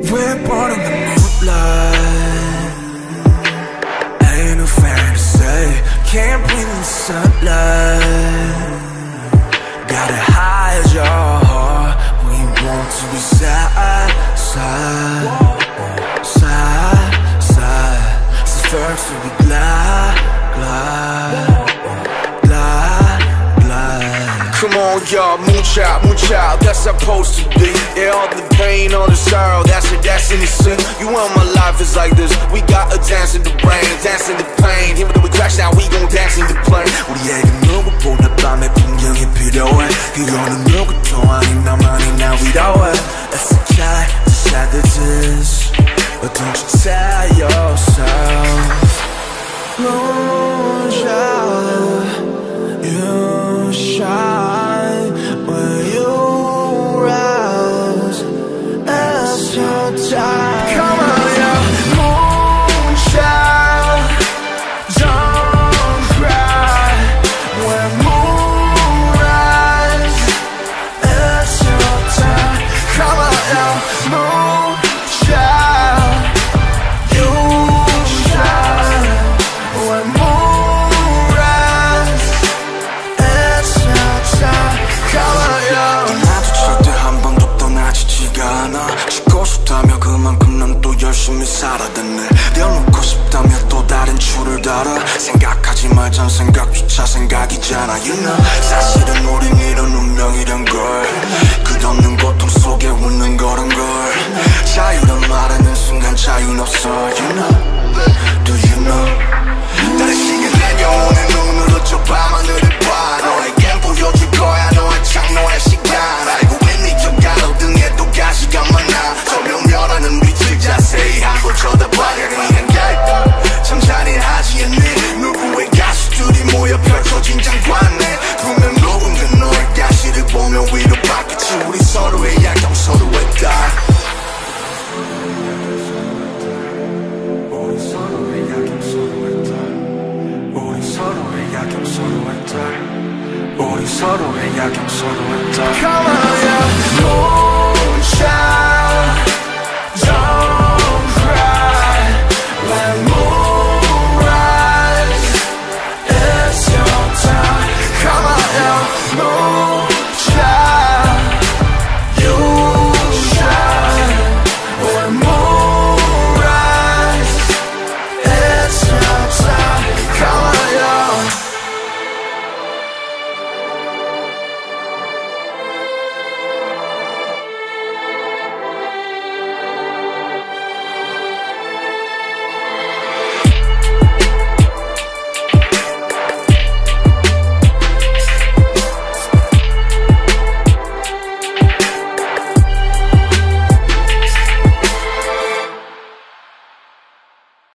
We're born in the moonlight. Ain't no fantasy, can't breathe in the sunlight. Gotta hide your heart. We want to be side, side, side, side. So first we be glide, glide, glide, glide. Come on, y'all, moonchild, that's supposed to be. Yeah, all the pain, all the sorrow, that's in the sin. You want my life is like this. We got a dance in the rain, dance in the pain. Even though we crash now, we gon' dance in the plane. 우리에게 누구보다 밤의 풍경이 필요해. 그거는 누구도 아닌 나만이 나 위로해. It's okay to shatter this, but don't you tell yourself. Moonchild, you shine when you rise. It's your time. Come on, yeah. Moonchild, don't cry when moonrise. It's your time. Come on, yeah. Moonchild, you shine when moonrise. It's your time. Come on, yeah. 나도 절대 한 번도 떠나지지가 않아. 죽고 싶다며 그만큼 난 또 열심히 살아댔네. 뛰어놓고 싶다며 또 다른 줄을 달아. 생각하지 말자 생각조차 생각이잖아. You know 사실은 우린 이런 운명이란 걸. 끝없는 고통 속에 웃는 거란 걸. 자유란 말하는 순간 자유는 없어. You know, do you know? 다른 시간 내 영혼의 눈으로 저 밤하늘을 봐. 너에겐 보여줄 거야 너의 창노의 시간. 알고 있니 저 가로등에 또 가시가 많아. 저 묘멸하는 빛을 자세히 한번 쳐다봐야 하는 게 참 잔인하지 않니? 누구의 가시들이 모여 펼쳐진 장관에 두면 녹은 너의 가시를 보며 위로받겠지. 우리 서로의 약점 서로의 딸. 우리 서로의 약점 서로의 딸. 우리 서로의 약점 서로의 딸. 우리 서로의 약점 서로의 딸. Come on, yeah.